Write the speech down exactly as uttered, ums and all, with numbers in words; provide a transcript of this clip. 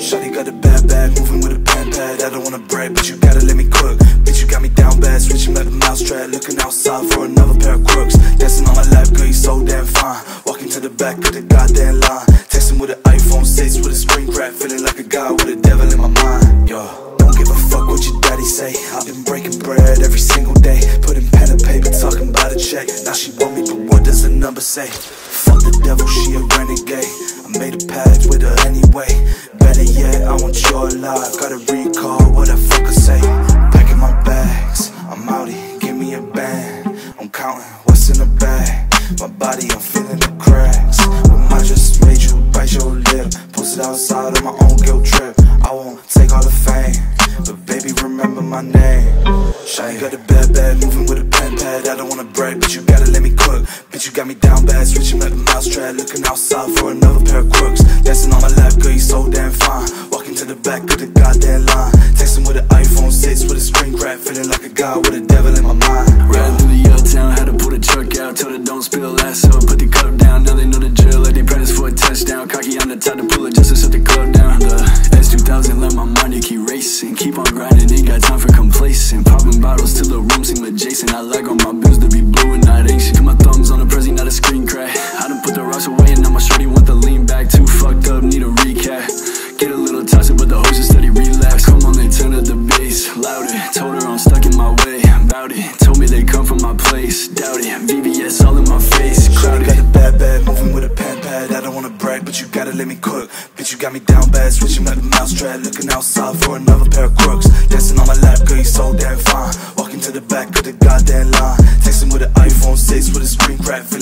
Shawty got a bad bag, moving with a pen pad. I don't wanna brag, but you gotta let me cook. Bitch, you got me down bad, switching like a mousetrap. Looking outside for another pair of crooks. Dancing on my lap, girl, you so damn fine. Walking to the back of the goddamn line. Texting with an iPhone six with a screen crack. Feeling like a guy with a devil in my mind. Yo, don't give a fuck what your daddy say. I've been breaking bread every single day. Putting pen and paper, talking about a check. Now she want me, but what does the number say? Fuck the devil, she a renegade. I made a pact with her anyway. Better yet, I want you alive. Gotta recall what I fucker say. Packing my bags, I'm out here, give me a band. I'm counting what's in the bag. My body, I'm feeling the cracks. But I just made you bite your lip. Posted outside on my own guilt trip. I won't take all the fame, but baby, remember my name. Shawty got a bad bag, moving with a pen pad. I don't wanna brag, but you gotta let me cook. Bitch, you got me down bad, switching like a mousetrap. Looking outside for another pair of crooks. Dancing on my lap, girl, you so damn fine. Walking to the back of the goddamn line. Texting with an iPhone six with a screen crack. Feeling like a guy with a devil in my mind. Riding through the uptown, had to pull the truck out. Told her don't spill ass up, put the cup down. Now they know the drill, like they practice for a touchdown. Cocky on the top to pull it just to shut the club down. The S two thousand let my mind to keep racing. Keep on grinding, ain't got time for complacent. Popping bottles till the room seem adjacent. I like all my bills to be blue and not ancient. Got my thumbs on the prezi, not a screen crack. I done put the rocks away and now my shorty want the lean back. Too fucked up, need a recap. Get a little toxic, but the hoes just steady relapse. Come on, they turn up the bass louder. Told her I'm stuck in my way, bout it. Told me they come from my place, doubt it. V V S all in my face, crowded. Got a bad bag, moving with a pen pad. I don't wanna brag, but you gotta let me cook. Bitch, you got me down bad, switching like a mousetrap. Looking outside for another pair of crooks. Dancing on my lap, girl, you so damn fine. Walking to the back of the goddamn line. Texting with an iPhone six with a screen crack.